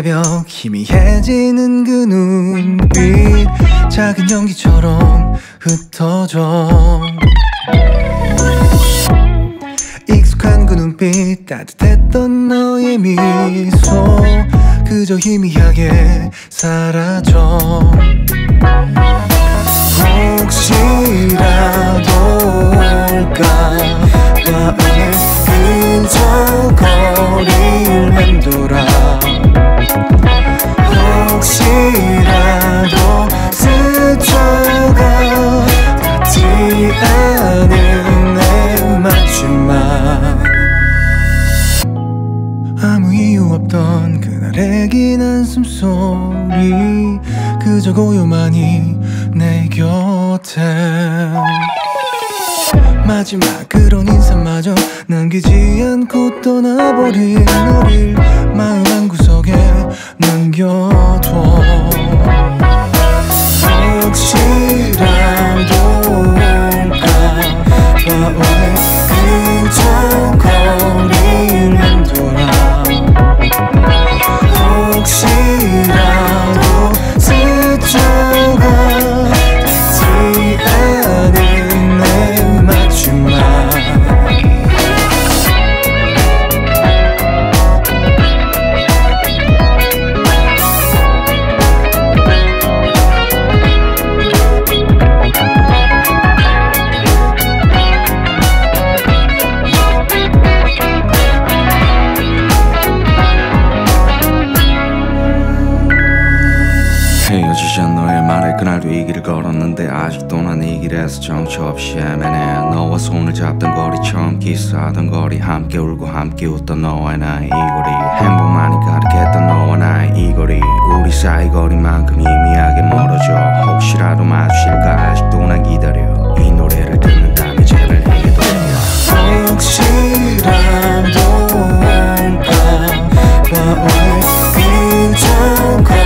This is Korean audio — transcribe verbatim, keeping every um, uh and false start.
새벽 희미해지는 그 눈빛 작은 연기처럼 흩어져 익숙한 그 눈빛 따뜻했던 너의 미소 그저 희미하게 사라져 혹시라도 올까 마음의 근처거리를 맴돌아 혹시라도 스쳐가 닿지 않은 내 맞춤만 아무 이유 없던 그날의 긴 한숨소리 그저 고요만이 내 곁에 마지막 그런 인사마저 남기지 않고 떠나버린 너를 마음 한구석에 남겨둬 혹시라도 올까 마음의 그저 거리를 맴돌아 혹시라도 스쳐가 닿지 않은 내 맞춤만 헤어지자 너의 말에 그날도 이 길을 걸었는데 아직도 난 이 길에서 정처 없이 헤매네 너와 손을 잡던 거리 처음 키스하던 거리 함께 울고 함께 웃던 너와 나의 이 거리 행복만이 가득했던 너와 나의 이 거리 우리 사이 거리만큼 희미하게 멀어져 혹시라도 마주칠까 아직도 난 기다려 이 노래를 듣는다면 제발 내게 돌려와 혹시라도 올까 마음의 그저